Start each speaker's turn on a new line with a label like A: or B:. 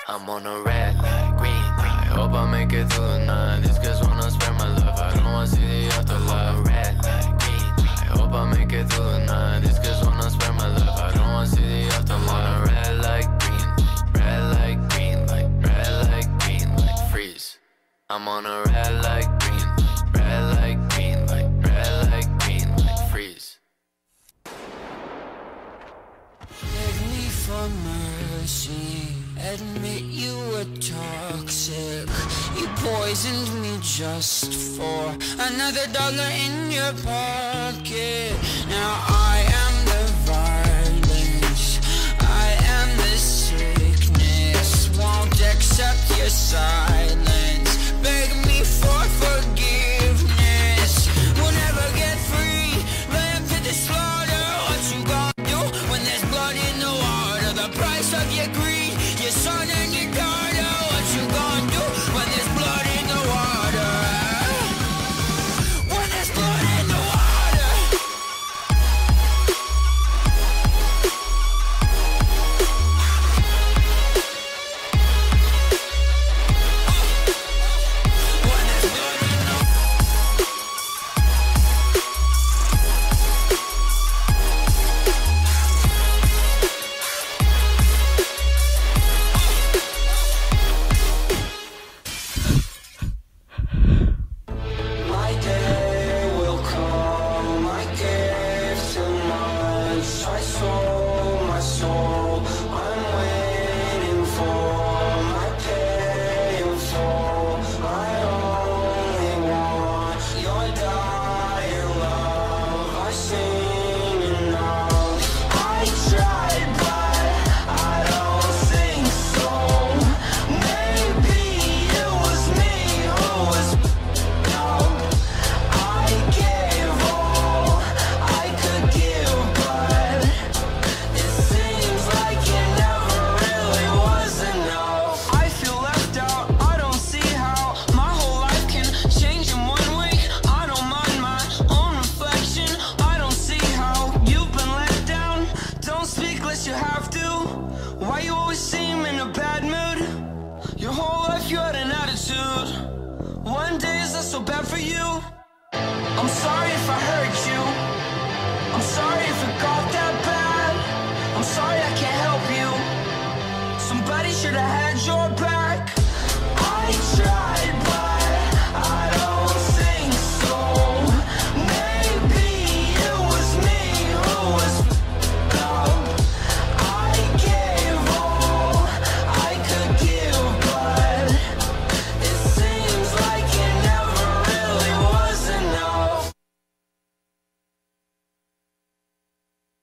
A: I'm on a red light, green light. Hope I make it through the night. These girls wanna spread my love. I don't wanna see the afterlife. Red light, green light. Hope I make it through the night. These girls wanna spread my love. I don't wanna see the afterlife. I'm on a red light, green light. Red light, green light. Red light, green light. Freeze. I'm on a red light, green light. Red light, green light. Red light, green light. Freeze.
B: Beg me for mercy. Admit you were toxic. You poisoned me just for another dollar in your pocket. Now I am the violence, I am the sickness. Won't accept your silence. Beg me for forgiveness. We'll never get free. Lamb to the slaughter. What you gonna do when there's blood in the water? The price of your greed. Your son and your daughter, what you gonna do when there's blood in the water? When there's blood in the water. When there's blood in the water. One day is not so bad for you. I'm sorry if I hurt